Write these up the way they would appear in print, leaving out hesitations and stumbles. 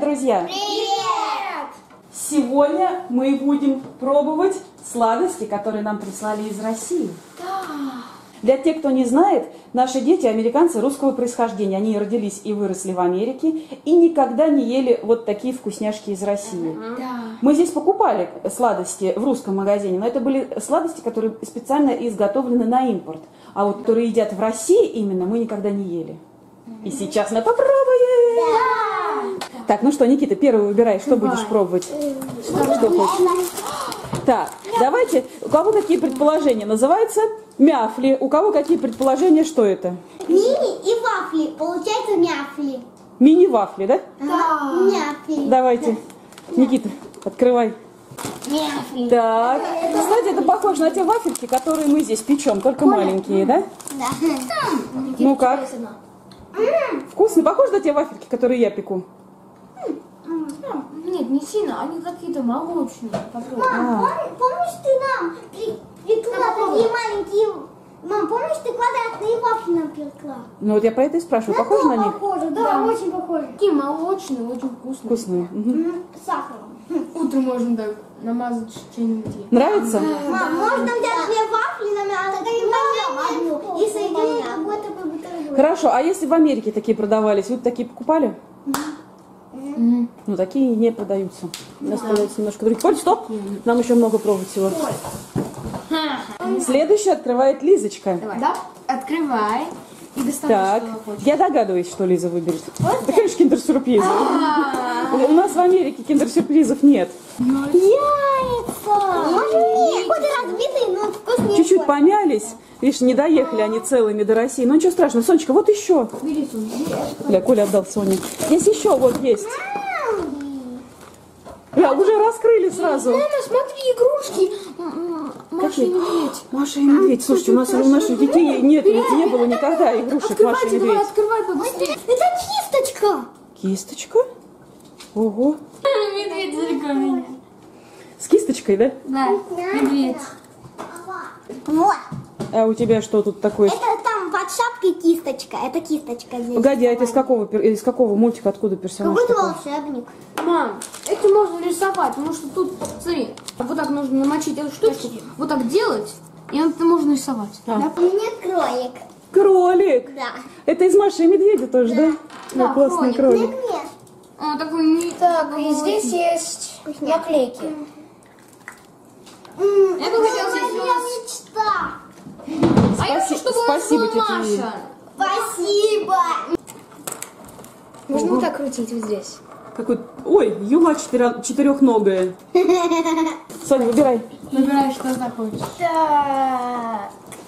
друзья! Привет! Сегодня мы будем пробовать сладости, которые нам прислали из России. Да. Для тех, кто не знает, наши дети американцы русского происхождения. Они родились и выросли в Америке и никогда не ели вот такие вкусняшки из России. Да. Мы здесь покупали сладости в русском магазине, но это были сладости, которые специально изготовлены на импорт. А вот которые едят в России именно, мы никогда не ели. И сейчас мы попробуем! Да. Так, ну что, Никита, первый выбирай, что будешь пробовать? Что хочешь? Так, давайте, у кого какие предположения? Называется мяфли. У кого какие предположения, что это? Мини и вафли. Получается мяфли. Мини-вафли, да? Да. Мяфли. Давайте. Никита, открывай. Мяфли. Так, кстати, это похоже на те вафельки, которые мы здесь печем, только маленькие, да? Да. Ну как? Вкусно? Похоже на те вафельки, которые я пеку? Нет, не сильно, они какие-то молочные. Мам, помнишь, ты нам пекла такие маленькие... Мам, помнишь, ты квадратные вафли нам пекла? Ну вот я про это и спрашиваю. Похоже на них? Похоже, да, очень похоже. Такие молочные, очень вкусные. Вкусные. Мгм. С сахаром. Утром можно так намазать что-нибудь. Нравится? Мам, можно взять две вафли, одну и соединить какой-то бутерброд. Хорошо, а если в Америке такие продавались, вы бы такие покупали? Ну, такие не продаются. У нас продаются немножко другие. Коль, стоп! Нам еще много пробовать всего. Следующий открывает Лизочка. Давай. Да? Открывай и доставай, Так, что хочешь. я догадываюсь, что Лиза выберет. Да, конечно, киндер-сюрпризы. У нас в Америке киндер-сюрпризов нет. Яйца! Может, хоть и разбитые, но вкуснее. Чуть-чуть помялись. Видишь, не доехали они целыми до России. Но ничего страшного. Сонечка, вот еще. Бери, Сонь, бери. Бля, Коля отдал Соне. Здесь еще вот есть. Бля, уже раскрыли сразу. Мама, смотри, игрушки. Маша и медведь. Маша и медведь. Слушайте, у наших детей нет, ведь не было никогда игрушек Маша и Открывайте, давай, медведь. открывай побыстрее. Это кисточка! Кисточка? Ого. Медведь далеко меня. С кисточкой, да? Да, медведь. Вот. А у тебя что тут такое? Это там под шапкой кисточка. Это кисточка здесь. Погоди, а это из какого мультика, откуда персонаж Какой-то такой? волшебник. Мам, это можно рисовать, потому что тут, смотри, вот так нужно намочить эту штучку, вот так делать, и это можно рисовать. А. У меня кролик. Кролик! Да. Это из Маши и медведя тоже, да? Да, Да, классный кролик. Нет. А, такой не... Так, и здесь есть наклейки. Я бы хотела здесь Моя мечта. А я хочу, чтобы у вас Спасибо, была тетя Лиля. Маша. Спасибо. Можно вот так крутить вот здесь. Какой... Ой, Юла четырехногая. Соня, выбирай. Выбирай, что захочешь. Так.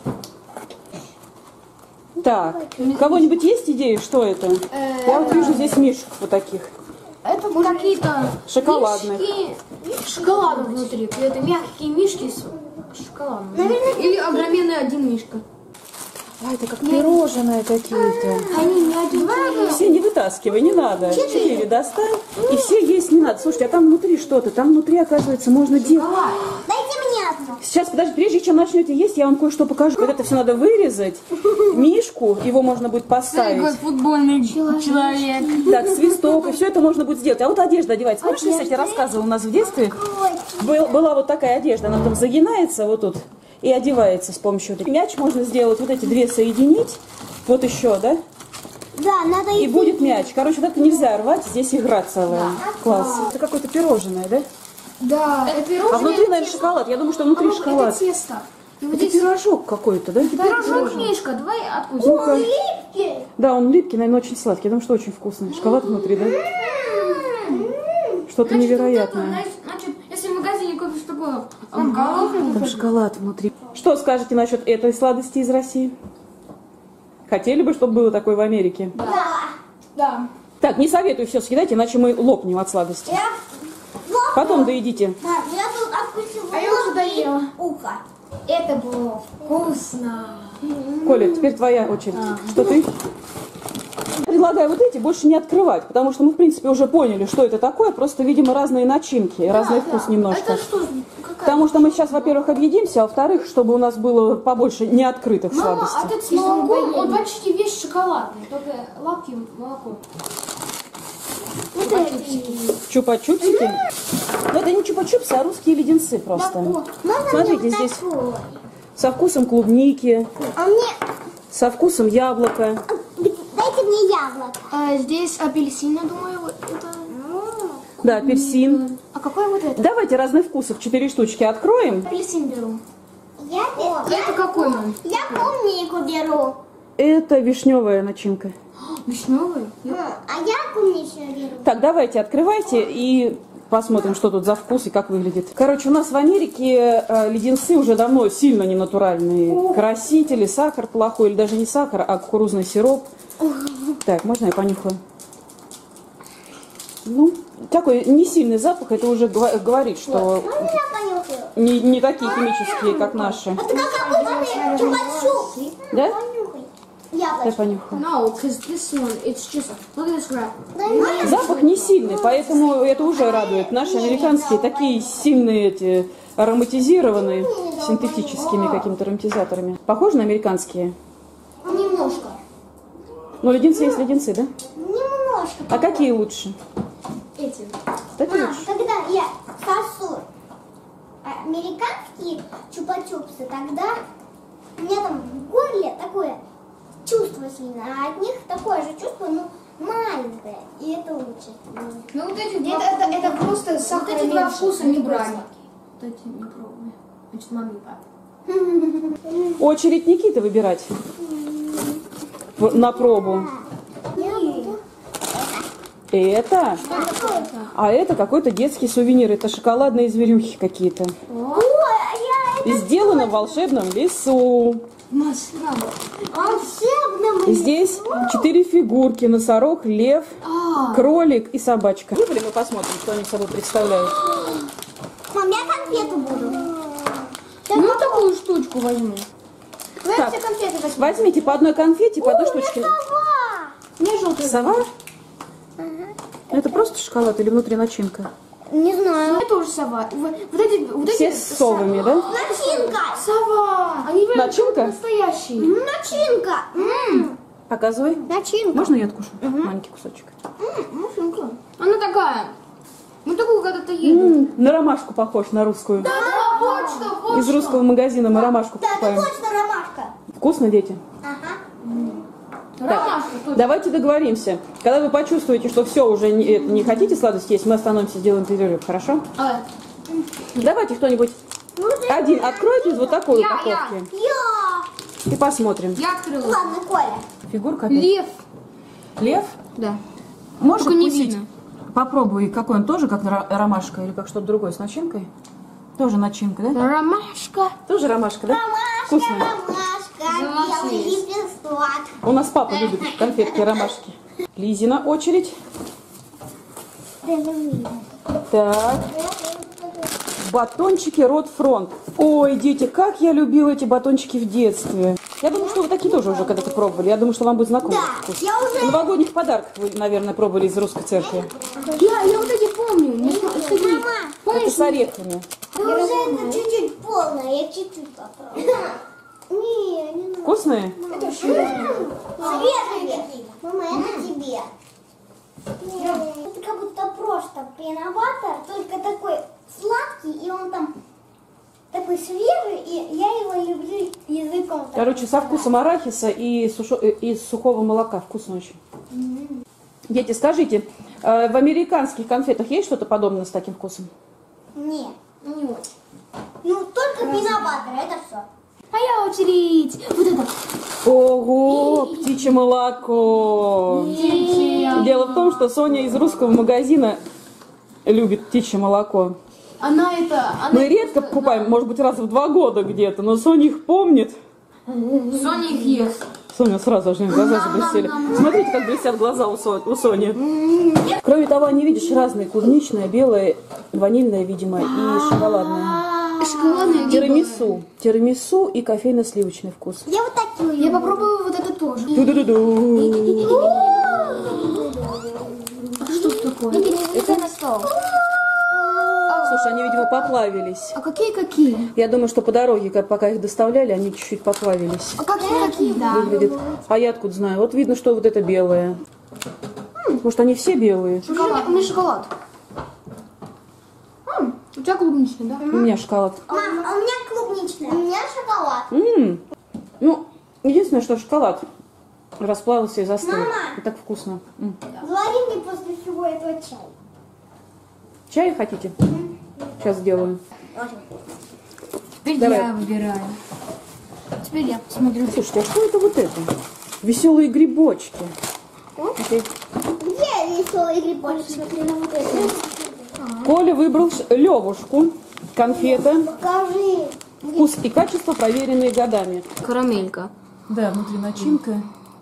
Так, у кого-нибудь есть идеи, что это? Я вот вижу здесь мишек вот таких. Это какие-то Шоколадных. мишки с шоколадом внутри. Это мягкие мишки с шоколадом. Или огроменный один мишка. А, это как пирожные какие-то. Они не один. Все не вытаскивай, не надо. 4 достань. И все есть не надо. Слушайте, а там внутри что-то. Там внутри, оказывается, можно делать. Дайте мне одну. Сейчас, подожди, прежде чем начнете есть, я вам кое-что покажу. Вот это все надо вырезать. Мишку, его можно будет поставить. Какой футбольный человек. Так, свисток, и все это можно будет сделать. А вот одежда одевается. Помнишь, я, кстати, рассказывала, у нас в детстве была вот такая одежда. Она там загинается вот тут и одевается с помощью вот этих. Мяч можно сделать, вот эти две соединить. Вот еще, да? Да, надо И будет мяч. Короче, вот это нельзя рвать, здесь игра целая. Класс. Это какое-то пирожное, да? Да, это пирожное. А внутри, наверное, шоколад. Я думаю, что внутри шоколад. Это тесто. И вот Это здесь пирожок какой-то, да? пирожок мишка. Давай откусим. Ну-ка. липкий. Да, он липкий, наверное, очень сладкий. Я думаю, что очень вкусный. Шоколад внутри, да? Что-то невероятное. Значит, если в магазине купишь такое, головку Там шоколад внутри. Что скажете насчет этой сладости из России? Хотели бы, чтобы было такое в Америке? Да. Так, не советую все съедать, иначе мы лопнем от сладости. Потом доедите. Мам, я тут откусила А я уже доела. ухо. Это было вкусно. Коля, теперь твоя очередь. Что ты? Предлагаю вот эти больше не открывать, потому что мы, в принципе, уже поняли, что это такое. Просто, видимо, разные начинки, разный вкус немножко. Это что? Какая? Потому что мы сейчас, во-первых, объедимся, а во-вторых, чтобы у нас было побольше неоткрытых Мама, сладостей. а этот с молоком, он почти весь шоколадный, только лапки молоко. Чупа-чупсики. Но это не чупа-чупсы, а русские леденцы просто. Смотрите, здесь со вкусом клубники, А мне... со вкусом яблока. Дайте мне яблоко. Здесь апельсин, я думаю, вот это. Да, апельсин. А какой вот это? Давайте разных вкусов 4 штучки откроем. Апельсин беру. Это какой, мам? Я клубнику беру. Это вишневая начинка. Вишневый? А я клубничную беру. Так, давайте, открывайте и посмотрим, что тут за вкус и как выглядит. Короче, у нас в Америке леденцы уже давно сильно ненатуральные. Красители, сахар плохой, или даже не сахар, а кукурузный сироп. Так, можно я понюхаю? Ну, такой не сильный запах, это уже говорит, что Можно я понюхаю? не такие химические, как наши. Это как обычный чупа-чупс. Да? Понюхай. Я Яблочко. понюхаю. No, because this one, it's just, look at this wrap. Запах не сильный, поэтому это уже радует. Наши американские такие сильные эти ароматизированные, синтетическими какими-то ароматизаторами. Похожи на американские? Немножко. Ну, леденцы есть леденцы, да? Немножко. А какие лучше? Эти. Такие Мам, лучше. когда я сосу американские чупа-чупсы, тогда у меня там в горле такое чувство сильное, а от них такое же чувство, ну, маленькое, и это лучше. Ну вот эти Это просто сахар. вот эти два вкуса не брать. Вот эти не пробуй. Значит, маме папа. Очередь Никиты выбирать на пробу. Это? А это какой-то детский сувенир. Это шоколадные зверюхи какие-то. Ой, а я И сделано в волшебном лесу. волшебным. Здесь 4 фигурки. Носорог, лев, кролик и собачка. Выбрали, мы посмотрим, что они собой представляют. Мам, я конфету буду. Ну, такую штучку возьму. Так, Все конфеты возьму. возьмите по одной конфете, по одной штучке. Сова. Мне желтый. Сова? Это просто шоколад или внутри начинка? Не знаю. Это уже сова. Вот эти Все с совами, да? Начинка. Сова. Они прям Начинка? настоящие. Начинка. Показывай. Начинка. Можно я откушу? Маленький кусочек. Машинка. Она такая. Мы такую когда-то ели. На ромашку похож, на русскую. Да, вот что, вот Из что. русского магазина мы ромашку Да, это покупаем. точно ромашка. Вкусно, дети? Ага. Ромашка точно. Давайте договоримся. Когда вы почувствуете, что все, уже не хотите сладость есть, мы остановимся, сделаем перерыв, хорошо? Давайте кто-нибудь один откроет из вот такой Я. упаковки. Я. И посмотрим. Я открыла. Ладно, Коля. Фигурка опять. Лев. Лев? Да. Можешь Только не откусить? видно. Попробуй, какой он тоже, как ромашка или как что-то другое с начинкой? Тоже начинка, да? Ромашка. Тоже ромашка, да? Вкусная. Ромашка, белый лепесток. У нас папа любит конфетки ромашки. Лизина очередь. Так. Батончики Рот Фронт. Ой, дети, как я любила эти батончики в детстве. Я думаю, что вы такие тоже уже когда-то пробовали. Я думаю, что вам будет знаком Да, этот вкус. я уже- В новогодних подарках вы, наверное, пробовали из русской церкви. Я вот эти помню. Не знаю, что они. Мама, Это с орехами. ты уже это чуть-чуть полное, я чуть-чуть попробую. Не, не надо. Вкусные? Свежие. Мама, это тебе. Это как будто просто пенобаттер, только такой сладкий, и он там такой свежий, и я его люблю языком. так Короче, со вот вкусом арахиса и из сухого молока. Вкусно очень. Дети, скажите, в американских конфетах есть что-то подобное с таким вкусом? Нет. Не очень. Ну, только пенобаттер, это все. А я очередь. Вот это. Ого, птичье молоко. Дело в том, что Соня из русского магазина любит птичье молоко. Она это... Мы редко покупаем, может быть, раз в 2 года где-то, но Соня их помнит. Соня их ест. Соня сразу же глаза заблестели. Смотрите, как блестят глаза у Сони. Кроме того, они, видишь, разные. Клубничная, белая, ванильная, видимо, и шоколадная. Шоколадная. Тирамису. Тирамису и кофейно-сливочный вкус. Я вот такую Я люблю. попробую вот это тоже. Ду-ду-ду-ду. А что это такое? Это на стол. Слушай, они, видимо, поплавились. А какие? Я думаю, что по дороге, пока их доставляли, они чуть-чуть поплавились. А какие? Да. Выглядит. А я откуда знаю? Вот видно, что вот это белое. Может, они все белые? Шоколад. У меня шоколад. У тебя клубничный, да? У меня шоколад. Мам, а у меня клубничная. У меня шоколад. Ну, единственное, что шоколад расплавился и застыл. Мама! И так вкусно. Завари мне после всего этого чай. Чай хотите? Сейчас сделаю. Теперь Давай. я выбираю. Теперь я посмотрю. Слушайте, а что это вот это? Веселые грибочки. Окей. Где веселый грибочек? Смотри на вот это. Коля выбрал Левушку. Конфета. Покажи. Вкус и качество, проверенные годами. Карамелька. Да, внутри начинка.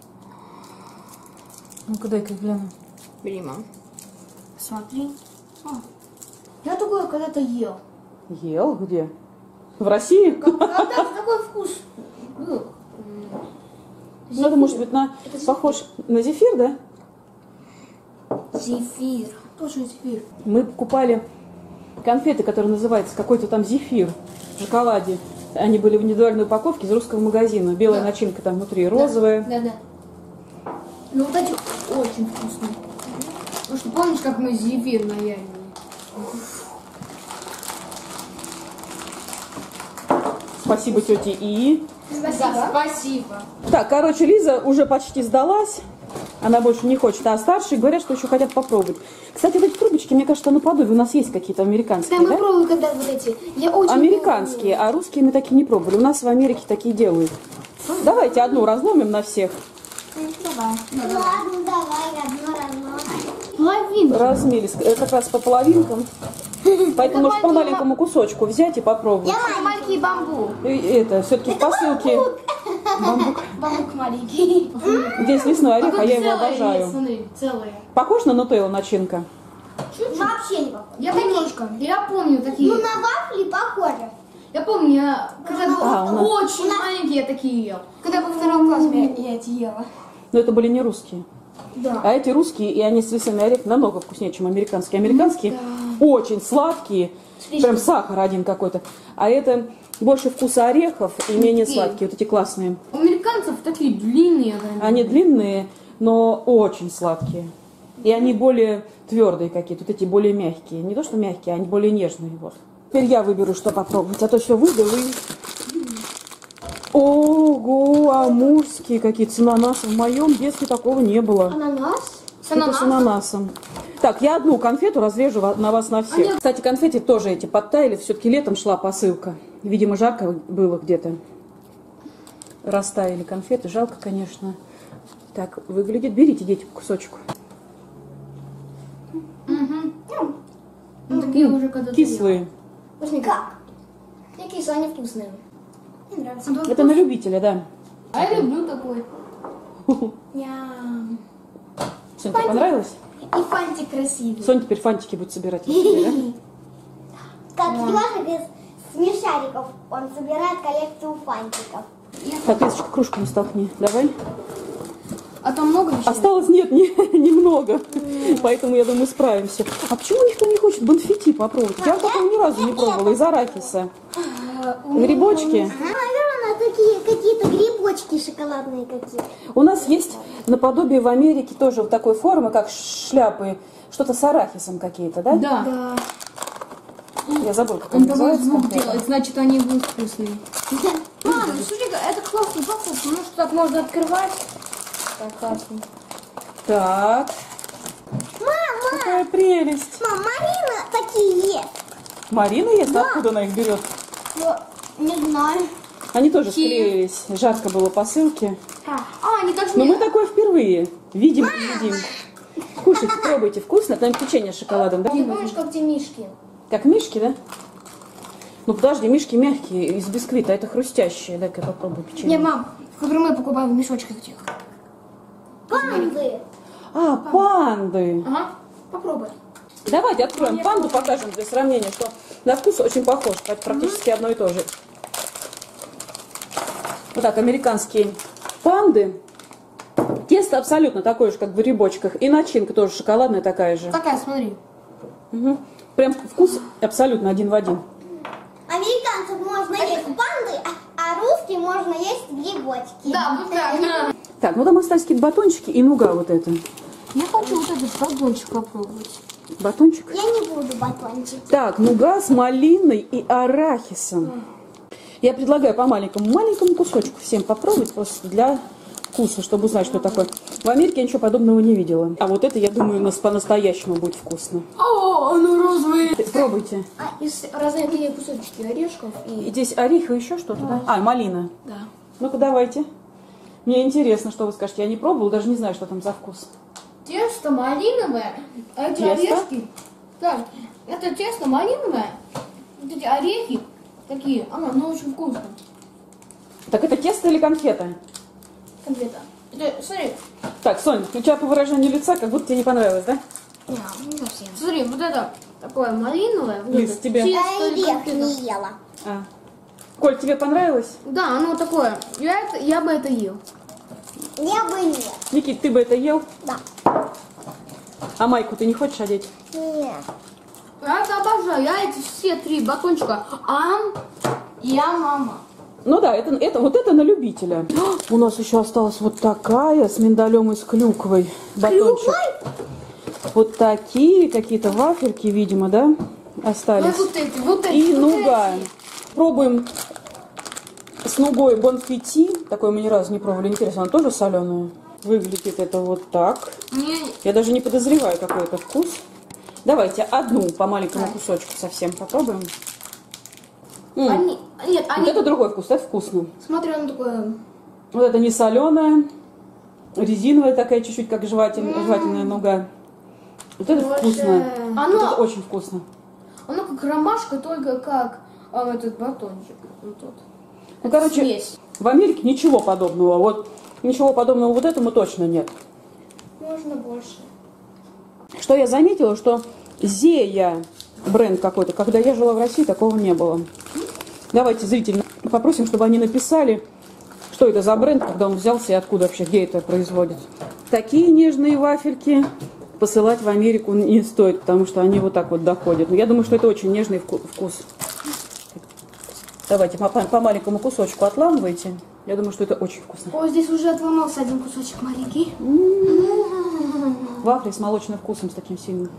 Ну-ка, дай-ка гляну. Бери, мам. Смотри. Я такое когда-то ел. Ел? Где? В России? Когда такой вкус был. Ну, это может быть похож на зефир, да? Зефир. Точно зефир. Мы покупали конфеты, которые называются какой-то там зефир в шоколаде. Они были в индивидуальной упаковке из русского магазина. Белая начинка там внутри, розовая. Да. Ну вот эти очень вкусные. Потому что помнишь, как мы зефир наяли? Спасибо тете И. Спасибо. Так, короче, Лиза уже почти сдалась. Она больше не хочет. А старшие говорят, что еще хотят попробовать. Кстати, вот эти трубочки, мне кажется, наподобие. У нас есть какие-то американские, Да, мы да? пробовали когда вот эти. Я очень Американские, а русские мы такие не пробовали. У нас в Америке такие делают. Давайте одну разломим на всех. Давай. Ладно, давай, одно разно. Половинку. Размерились как раз по половинкам. Поэтому может по маленькому кусочку взять и попробовать. Я Маленький бамбук. И это, все-таки в посылке бамбук. Бамбук маленький. Здесь лесной орех, а я его Целые обожаю. есть, смотри, целые. Похож на нутеллу начинка? вообще не похоже. Я немножко. Я помню такие. Ну, на вафли похоже. Я помню, я когда А, у был нас- очень маленький, я такие ел. Когда во втором классе я эти ела. Но это были не русские. Да. А эти русские, и они с лесными орехами намного вкуснее, чем американские. Американские очень сладкие, прям сахар один какой-то. А это больше вкуса орехов и менее сладкие, вот эти классные. У американцев такие длинные. Они длинные, но очень сладкие. И они более твердые какие-то, вот эти более мягкие. Не то, что мягкие, они более нежные. Вот. Теперь я выберу, что попробовать, а то все выберу и... Ого, амурские какие-то с ананасом. В моем детстве такого не было. Ананас? Это с ананасом. Так, я одну конфету разрежу на вас на всех. Кстати, конфеты тоже эти подтаяли. Все-таки летом шла посылка. Видимо, жарко было где-то. Растаяли конфеты. Жалко, конечно. Так, выглядит. Берите, дети, кусочек. Ну, такие уже когда Кислые. Как? Мне кислые, они вкусные. Мне нравится. Это на любителя, да. А я люблю такой. Ням. Сонь, тебе понравилось? И фантик красивый. Соня теперь фантики будет собирать. Да? Как ежик из смешариков. Он собирает коллекцию фантиков. Так, Лизочка, кружку не столкни. Давай. А там много вещей? Осталось, нет, немного. Поэтому, я думаю, справимся. А почему никто не хочет бонфити попробовать? Я такого ни разу не пробовала из арахиса. Грибочки. Наверное, такие какие-то грибочки шоколадные какие. У нас есть наподобие в Америке тоже вот такой формы, как шляпы. Что-то с арахисом какие-то, да? Да. Да. Я забыла, как Он они такой называются. звук конкретно. делает, значит они будут вкусные. Мама, смотри, это классный папа, потому что так можно открывать. Так, классно. Так, Мама, какая прелесть. мам, Марина такие ест. Марина ест? Откуда она их берет? Не знаю. Они тоже склеились. Жарко было посылки. Они так Но мы такое впервые видим и едим. Кушайте, пробуйте. Вкусно? Там печенье с шоколадом, да? Ты помнишь, как те мишки? Как мишки, да? Ну подожди, мишки мягкие, из бисквита, а это хрустящие. Дай-ка я попробую печенье. Не, мам, которые мы покупаем в мешочках этих. Панды. А, панды. Ага, попробуй. Давайте откроем панду, покажем для сравнения, что на вкус очень похож. Это практически одно и то же. Вот так, американские панды. Тесто абсолютно такое же, как в грибочках. И начинка тоже шоколадная такая же. Такая, смотри. Угу. Прям вкус абсолютно один в один. Американцев можно есть панды, а русским можно есть грибочки. Да, вот так. Так, ну там остались какие-то батончики и нуга вот это. Я хочу вот этот батончик попробовать. Батончик? Я не буду батончик. Так, нуга с малиной и арахисом. Я предлагаю по маленькому кусочку всем попробовать просто для вкуса, чтобы узнать, что такое. В Америке я ничего подобного не видела. А вот это, я думаю, у нас по-настоящему будет вкусно. О, оно розовое. Пробуйте. Из разные кусочки орешков И здесь орех и еще что-то, да? А, малина. Да. Ну-ка, давайте. Мне интересно, что вы скажете. Я не пробовала, даже не знаю, что там за вкус. Тесто малиновое, а эти Тесто? орешки. Так, это тесто малиновое. Вот эти орехи такие, оно очень вкусно. Так это тесто или конфета? Конфета. Это, смотри, Так, Сонь, у тебя по выражению лица, как будто тебе не понравилось, да? не совсем. Смотри, вот это такое малиновое. Вот Лиз, это тебе? Я тесто или орех конфета. не ела. А. Коль, тебе понравилось? Да, оно такое. Я бы это ел. Я бы нет. Никит, ты бы это ел? Да. А майку ты не хочешь одеть? Нет. Я это обожаю. Я эти все 3 батончика. Я мама. Ну да, вот это на любителя. У нас еще осталась вот такая с миндалем и с клюквой. Батончик. Вот такие какие-то вафельки, видимо, да, остались. Вот эти, вот эти. И вот нуга. эти. Пробуем с нугой бонфити. Такой мы ни разу не пробовали. Интересно, она тоже соленая? Выглядит это вот так. Я даже не подозреваю, какой это вкус. Давайте одну по маленькому кусочку совсем попробуем. Нет, Вот они... это другой вкус, это вкусно. Смотри, оно такое... Вот это не соленая, резиновая такая чуть-чуть, как жевательная нуга. Вот это вкусно. Вот Оно, это очень вкусно. оно как ромашка, только как этот батончик. Вот тот. Ну, короче, Смесь. в Америке ничего подобного. Вот ничего подобного вот этому точно нет. Можно больше. Что я заметила, что Зея бренд какой-то, когда я жила в России, такого не было. Давайте зрителям попросим, чтобы они написали, что это за бренд, когда он взялся и откуда вообще, где это производят. Такие нежные вафельки посылать в Америку не стоит, потому что они вот так вот доходят. Но я думаю, что это очень нежный вкус. Давайте по маленькому кусочку отламывайте. Я думаю, что это очень вкусно. О, здесь уже отломался один кусочек маленький. Вафли с молочным вкусом, с таким сильным.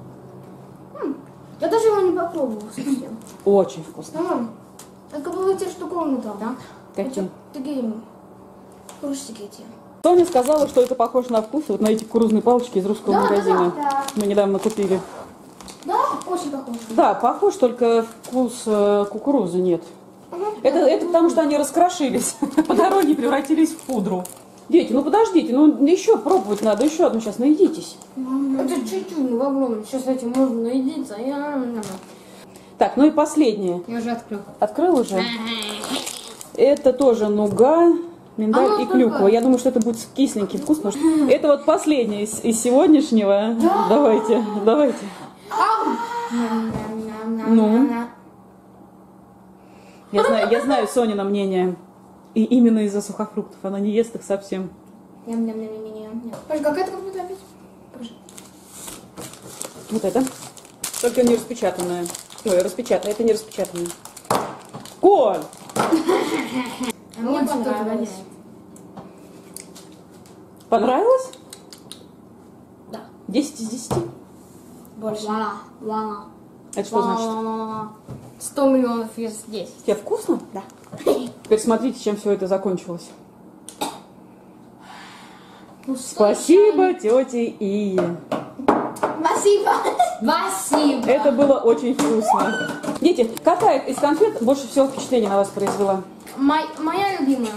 Я даже его не попробовала совсем. Очень вкусно. Мам, это как бы те штуковины там, да? Какие? Такие кружечки эти. Соня сказала, что это похоже на вкус вот на эти кукурузные палочки из русского магазина. Да. Мы недавно купили. Да, очень похоже. Да, похож, только вкус кукурузы нет. Это потому, что они раскрошились. По дороге превратились в пудру. Дети, ну подождите, ну еще пробовать надо, еще одну сейчас, наедитесь. Это чуть-чуть, ну попробуем. Сейчас этим можно наедиться. Так, ну и последнее. Я уже открыл. Открыл уже? Это тоже нуга, миндаль и клюква. Я думаю, что это будет кисленький вкус. Потому что это вот последнее из сегодняшнего. Давайте. Ну? Я знаю Сонина мнение. И именно из-за сухофруктов. Она не ест их совсем. Паш, как это будет опять? Вот это. Только не распечатанное. Ой, распечатанное. Это не распечатанное. Коль! Мне понравилось. Понравилось? Да. 10 из 10? Больше. Вала. Это что значит? 100 миллионов из 10. Тебе вкусно? Да. Теперь смотрите, чем все это закончилось. Спасибо тете Ие. Спасибо. Это было очень вкусно. Дети, какая из конфет больше всего впечатление на вас произвела? Моя любимая.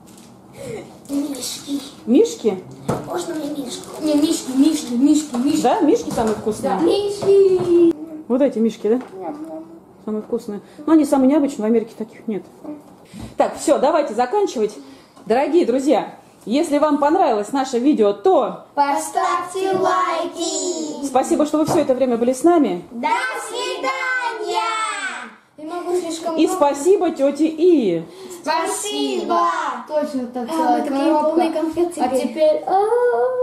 Мишки. Мишки? Можно мне мишку? Не, мишки. Да, мишки самые вкусные? Мишки. Вот эти мишки, да? Самые вкусные. Но они самые необычные, в Америке таких нет. Так, все, давайте заканчивать. Дорогие друзья, если вам понравилось наше видео, то Поставьте лайки. спасибо, что вы все это время были с нами. До свидания. Не могу слишком И много. спасибо тете Ии. Спасибо. Точно так. Мы такие полные конфет А теперь. теперь...